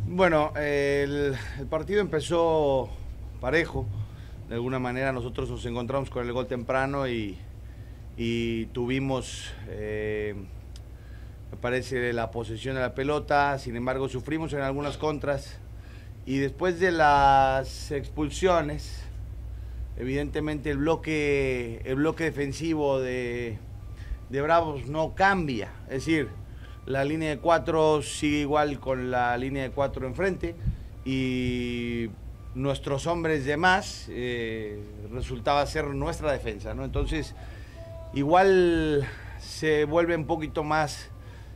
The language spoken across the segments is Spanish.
Bueno, el partido empezó parejo. De alguna manera nosotros nos encontramos con el gol temprano y tuvimos, me parece, la posesión de la pelota. Sin embargo, sufrimos en algunas contras. Y después de las expulsiones, evidentemente el bloque defensivo de Bravos no cambia. Es decir, la línea de cuatro sigue igual con la línea de cuatro enfrente y nuestros hombres de más resultaba ser nuestra defensa, ¿no? Entonces, igual se vuelve un poquito más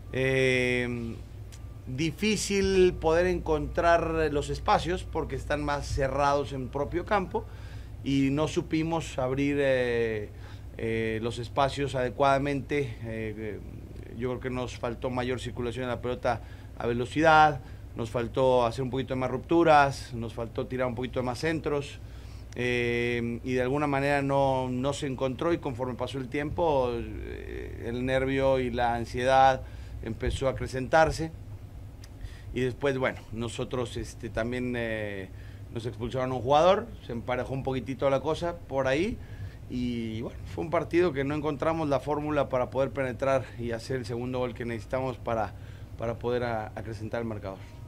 difícil poder encontrar los espacios porque están más cerrados en propio campo y no supimos abrir los espacios adecuadamente. Yo creo que nos faltó mayor circulación de la pelota a velocidad, nos faltó hacer un poquito de más rupturas, nos faltó tirar un poquito de más centros, y de alguna manera no se encontró, y conforme pasó el tiempo el nervio y la ansiedad empezó a acrecentarse. Y después, bueno, nosotros también nos expulsaron a un jugador, se emparejó un poquitito la cosa por ahí. Y bueno, fue un partido que no encontramos la fórmula para poder penetrar y hacer el segundo gol que necesitamos para poder acrecentar el marcador.